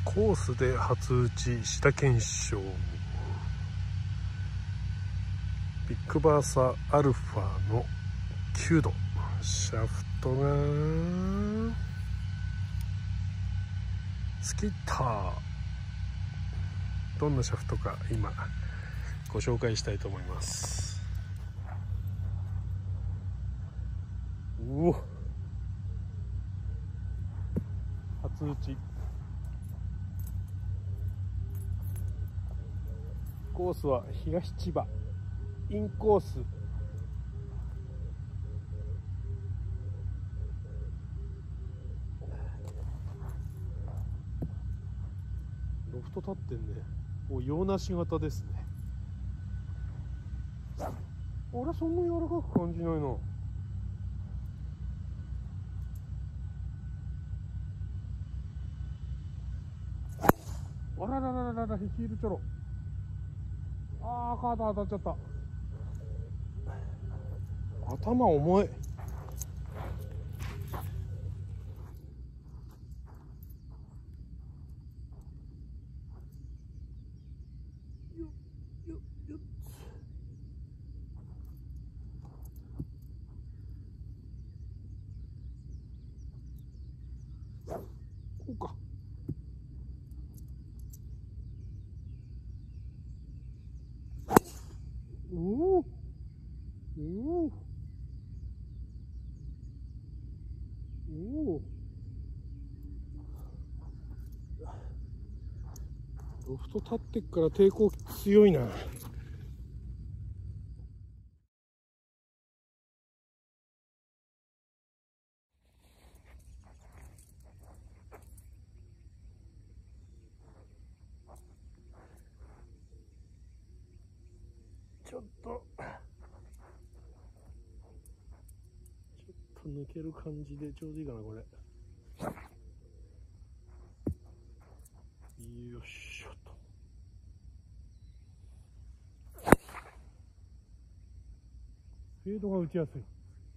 コースで初打ち下検証。ビッグバーサアルファの9度。シャフトがスキッター。どんなシャフトか今ご紹介したいと思います。うお、初打ち。コースは東千葉インコース。ロフト立ってんね。もう洋梨型ですね。あれ、そんな柔らかく感じないな。あららららら、ヒールチョロ。ああ、カード当たっちゃった。頭重い。こうか。おお。おお。おお。ロフト立ってっから抵抗強いな。ちょっと抜ける感じでちょうどいいかな、これ。よっしょと。フェードが打ちやすい。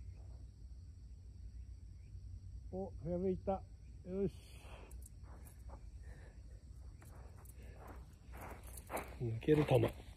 お、フェアウェイいった。よし。抜ける球。